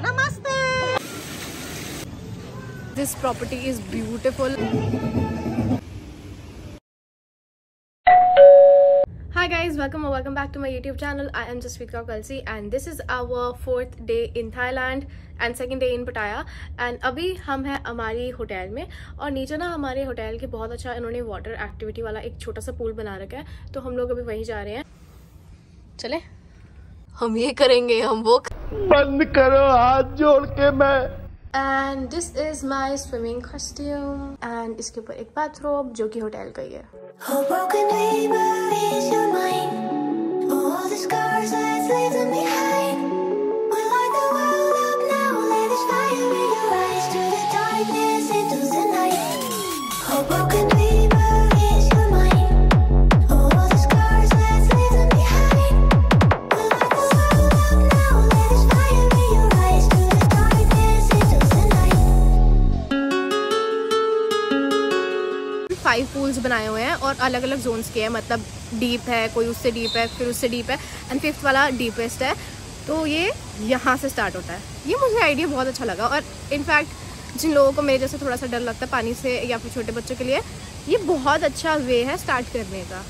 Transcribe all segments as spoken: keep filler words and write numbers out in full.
नमस्ते। This property is beautiful. Hi guys, welcome or welcome back to my YouTube channel. I am Jaspreet Kaur Kalsi and this is our fourth day in Thailand and second day in Pattaya. And अभी हम हैं हमारी hotel में और नीचे ना हमारे hotel के बहुत अच्छा इन्होंने वाटर एक्टिविटी वाला एक छोटा सा पूल बना रखा है, तो हम लोग अभी वहीं जा रहे हैं। चले, हम ये करेंगे, हम वो बंद करो हाथ जोड़ के मैं। And this is my swimming costume and इसके ऊपर एक बाथरोब जो कि होटल का ही है। फाइव पूल्स बनाए हुए हैं और अलग अलग जोन्स के हैं, मतलब डीप है, कोई उससे डीप है, फिर उससे डीप है एंड फिफ्थ वाला डीपेस्ट है। तो ये यहाँ से स्टार्ट होता है। ये मुझे आइडिया बहुत अच्छा लगा और इनफैक्ट जिन लोगों को मेरे जैसे थोड़ा सा डर लगता है पानी से या फिर छोटे बच्चों के लिए ये बहुत अच्छा वे है स्टार्ट करने का।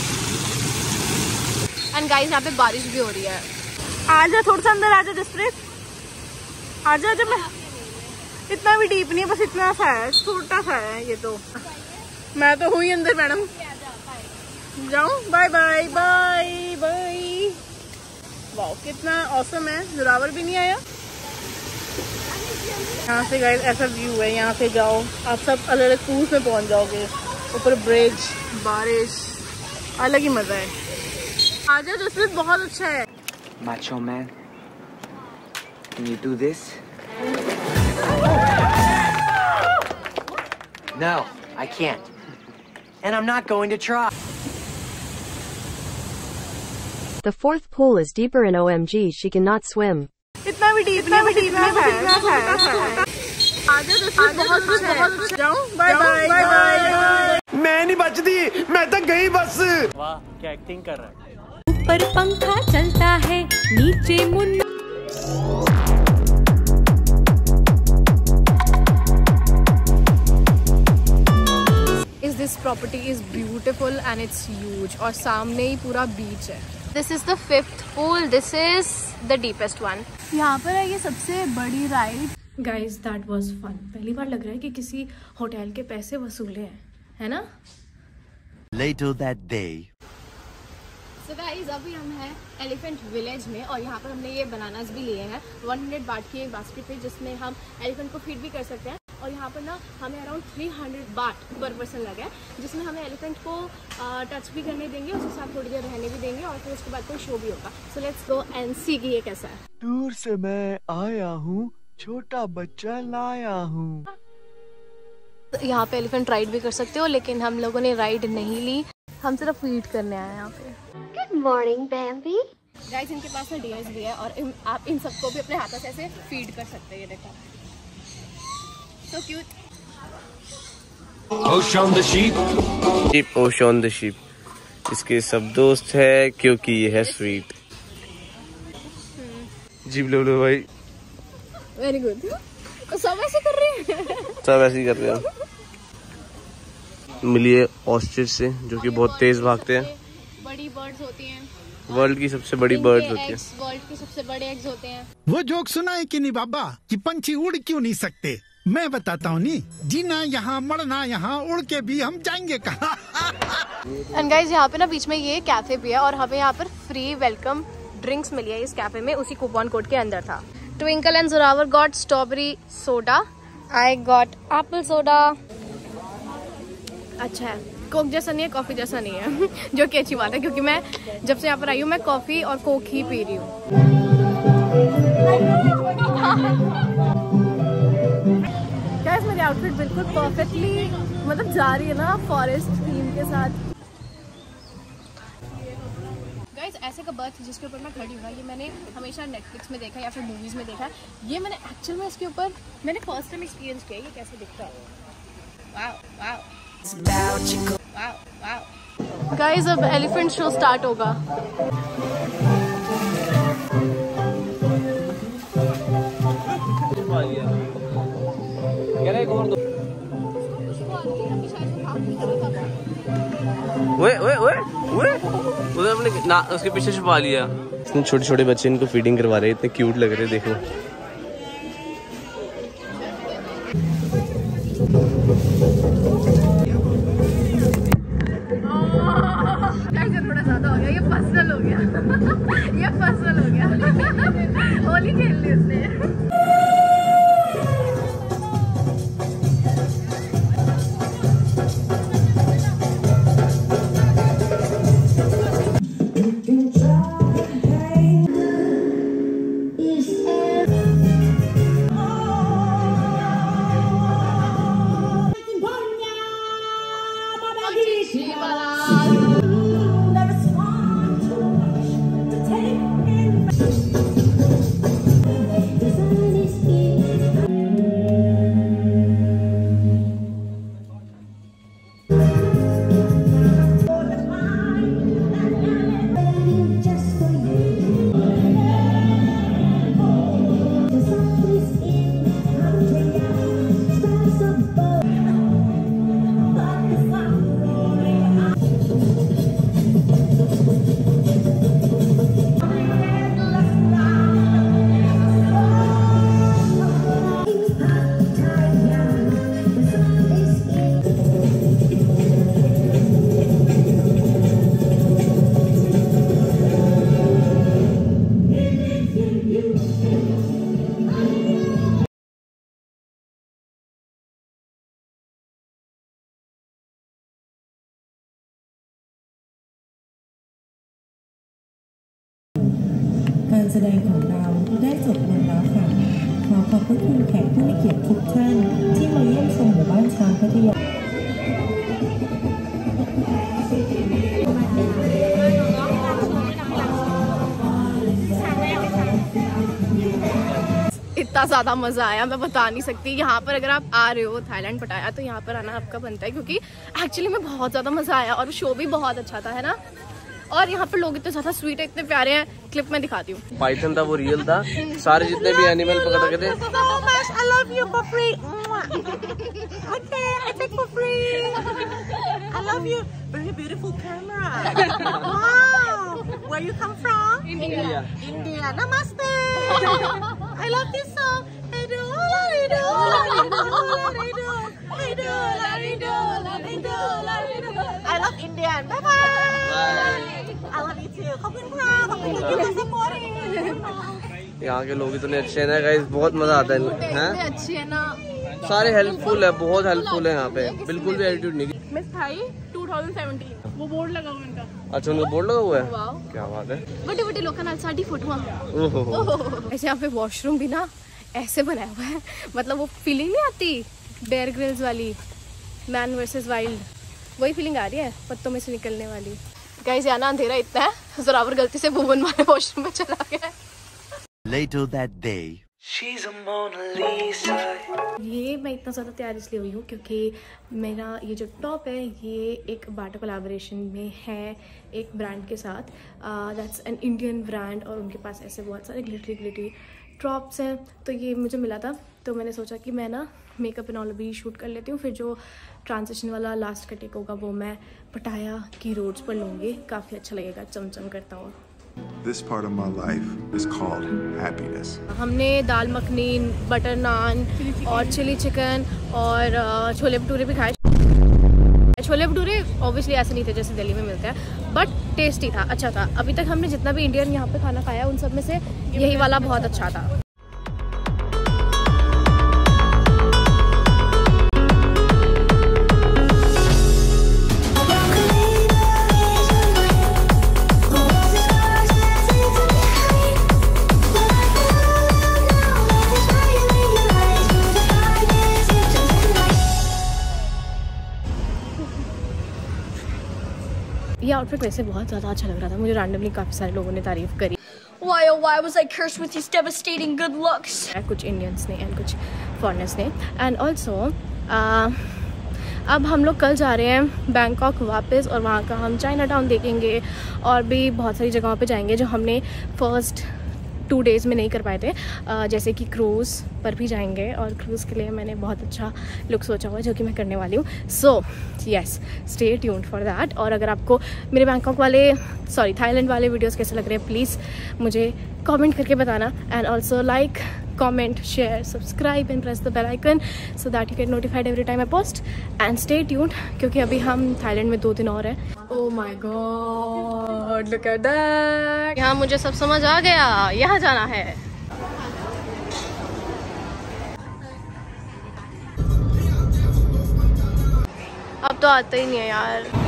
एंड गाइस यहाँ पे बारिश भी हो रही है। आ जा थोड़ा सा अंदर, आ जा जसप्रीत, आ जा। जब मैं इतना भी डीप नहीं है, बस इतना सा है, छोटा सा है ये। तो मैं तो हुई अंदर मैडम, जाऊं? Bye bye bye bye. Wow कितना ऑसम है, जोरावर भी नहीं आया। यहाँ से गाइस ऐसा व्यू है, यहाँ से जाओ आप सब अलग अलग पूल्स में पहुंच जाओगे। ऊपर ब्रिज, बारिश, अलग ही मजा है। आजा जसप्रीत, बहुत अच्छा है। Macho man, can you do this? No, I can't. And I'm not going to try. The fourth pool is deeper and O M G she cannot swim. इतना भी डीप नहीं, भी डीप नहीं है। आजा जसप्रीत, बहुत अच्छा है। जाऊं? Bye bye bye bye. मैं नहीं बचती, मैं तो गई बस। वाह क्या एक्टिंग कर रहा है। ऊपर पंखा चलता है, नीचे Munna. This property is beautiful and it's huge और सामने ही पूरा बीच है। This is the fifth pool. This is the deepest one. यहाँ पर है ये सबसे बड़ी ride. Guys, that was fun. पहली बार लग रहा है कि किसी होटल के पैसे वसूले हैं, है ना? Later that day. So guys, अभी हम हैं एलिफेंट विलेज में और यहाँ पर हमने ये बनानास भी लिए हैं वन हंड्रेड बाट की एक बास्केट पे, जिसमें हम एलिफेंट को फीड भी कर सकते हैं। और यहाँ पर ना हमें अराउंड थ्री हंड्रेड बाट पर पर्सन लगा है, जिसमें हमें एलिफेंट को टच भी करने देंगे, उसके साथ थोड़ी देर रहने भी देंगे और फिर उसके बाद कोई शो भी होगा। सो लेट्स गो एंड सी कि ये कैसा है। दूर से मैं आया हूँ, छोटा बच्चा लाया हूँ। यहाँ पे एलिफेंट राइड भी कर सकते हो, लेकिन हम लोगों ने राइड नहीं ली, हम सिर्फ फीड करने आए हैं यहाँ पे। Good morning baby. गाइस इनके पास ना डिवाइस भी है और इन, आप इन सबको भी अपने हाथों से ऐसे फीड कर सकते हैं। ये देखो so cute. Ocean the sheep. Sheep, Ocean the sheep. इसके सब दोस्त है क्योंकि ये है स्वीट। जीप लो लो भाई। Very good. तो सब ऐसे कर रहे हैं। सब ऐसे ही कर रहे हैं। मिलिए ऑस्ट्रिच से जो कि बहुत तेज भागते हैं। बड़ी बर्ड्स होती हैं। वर्ल्ड की सबसे बड़ी बर्ड्स होती हैं। वर्ल्ड के सबसे बड़े एग्स होते हैं। वो जोक सुना है कि नहीं बाबा कि पंछी उड़ क्यों नहीं सकते? मैं बताता हूँ नी, जीना यहाँ मरना यहाँ, उड़ के भी हम जाएंगे कहाँ। एंड गाइस यहाँ पे ना बीच में ये कैफे भी है और हमें यहाँ पर फ्री वेलकम ड्रिंक्स मिली है इस कैफे में, उसी कूपन कोड के अंदर था। Twinkle and Zorawar got strawberry soda, I got apple soda. अच्छा है, कोक जैसा नहीं है, कॉफी जैसा नहीं है जो कि अच्छी बात है क्योंकि मैं जब से यहाँ पर आई हूँ मैं कॉफी और कोक ही पी रही हूँ। गाइस मेरी आउटफिट बिल्कुल परफेक्टली मतलब जा रही है ना फॉरेस्ट थीम के साथ। गाइस ऐसे का बर्थ जिसके ऊपर मैं खड़ी हूँ ये मैंने हमेशा नेटफ्लिक्स में देखा या फिर मूवीज में देखा है, ये मैंने एक्चुअल में इसके ऊपर मैंने फर्स्ट टाइम एक्सपीरियंस किया। ये कैसे दिखता है, wow wow wow wow. Guys अब एलिफेंट शो स्टार्ट होगा। ना उसके पीछे छुपा लिया। इसने छोटे छोटे बच्चे इनको फीडिंग करवा रहे हैं, इतने क्यूट लग रहे हैं, देखो। थोड़ा ज्यादा हो गया, ये पर्सनल हो गया ये पर्सनल हो गया होली खेल ली उसने। การแสดงของเราได้จบลงแล้วค่ะขอขอบพระคุณแขกผู้มีเกียรติทุกท่านที่มาเยี่ยมชมหมู่บ้านช้างพัทยา इतना ज़्यादा मज़ा आया मैं बता नहीं सकती। यहाँ पर अगर आप आ रहे हो थाईलैंड पटाया तो यहाँ पर आना आपका बनता है, क्योंकि एक्चुअली में बहुत ज़्यादा मज़ा आया और शो भी बहुत अच्छा था, है ना। और यहाँ पर लोग इतने ज़्यादा स्वीट है, इतने प्यारे हैं। क्लिप में दिखाती हूँ। पाइथन था वो रियल था, सारे जितने भी एनिमल पकड़ के थे। I love you for free. Okay, I take for free. I love you. Very beautiful camera. Wow. Where you come from? India. India. Namaste. I love this song. I do, I do, I do, I do, I do, I do, I do, I do. I love Indian. Bye bye. I love you too. खबर खबर खबर खबर यहाँ के लोग इतने अच्छे हैं ना गाइस, बहुत मजा आता है। हैं? अच्छी है ना, सारे हेल्पफुल है, बहुत हेल्पफुल है यहाँ पे, बिल्कुल भी एटीट्यूड नहीं। Miss Thai two thousand seventeen वो बोर्ड लगा हुआ इनका। अच्छा उनका बोर्ड लगा हुआ है, क्या बात है। बड़े बड़े लोग नाल साड़ी फोटो। ऐसे यहाँ पे वॉशरूम भी ना ऐसे बनाया हुआ है, मतलब वो फीलिंग नहीं आती बेयर ग्रिल्स वाली, मैन वर्सेस वाइल्ड, वही फीलिंग आ रही है पत्तों में से निकलने वाली। गाइस यहाँ ना अंधेरा इतना है, जोरावर गलती से भुवन वाले वॉशरूम में चला गया। Later that day. She's a Mona Lisa. ये मैं इतना ज़्यादा तैयार इसलिए हुई हूँ क्योंकि मेरा ये जो टॉप है ये एक बाटा कोलैबोरेशन में है एक ब्रांड के साथ, दैट्स एन इंडियन ब्रांड, और उनके पास ऐसे बहुत सारे ग्लिटरी ग्लिटरी टॉप्स हैं। तो ये मुझे मिला था तो मैंने सोचा कि मैं ना मेकअप एंड ऑल भी शूट कर लेती हूँ, फिर जो ट्रांजिशन वाला लास्ट का टेक होगा वो मैं पटाया की रोड्स पर लूँगी, काफ़ी अच्छा लगेगा चमचम करता हुआ। This part of my life is called happiness. हमने दाल मखनी, बटर नान और चिली चिकन और छोले भटूरे भी खाए। छोले भटूरे ऑब्वियसली ऐसे नहीं थे जैसे दिल्ली में मिलते हैं, बट टेस्टी था, अच्छा था। अभी तक हमने जितना भी इंडियन यहाँ पे खाना खाया उन सब में से यही वाला बहुत अच्छा था। ये आउटफिट वैसे बहुत ज़्यादा अच्छा लग रहा था मुझे, रैंडमली काफ़ी सारे लोगों ने तारीफ करी। Why oh why was I cursed with these devastating good looks? कुछ इंडियंस ने एंड कुछ फॉरेनर्स ने। एंड ऑल्सो अब हम लोग कल जा रहे हैं बैंकॉक वापस, और वहाँ का हम चाइना टाउन देखेंगे और भी बहुत सारी जगहों पे जाएंगे जो हमने फर्स्ट टू डेज़ में नहीं कर पाए थे, uh, जैसे कि क्रूज़ पर भी जाएंगे और क्रूज़ के लिए मैंने बहुत अच्छा लुक सोचा हुआ है जो कि मैं करने वाली हूँ। So yes, stay tuned for that. और अगर आपको मेरे बैंकॉक वाले सॉरी थाईलैंड वाले वीडियोज़ कैसे लग रहे हैं प्लीज़ मुझे कॉमेंट करके बताना। And also like, comment, share, subscribe and press the bell icon so that you get notified every time I post and stay tuned क्योंकि अभी हम थाईलैंड में दो दिन और हैं। Oh my god, look at that! यहाँ मुझे सब समझ आ गया, यहाँ जाना है। अब तो आता ही नहीं है यार।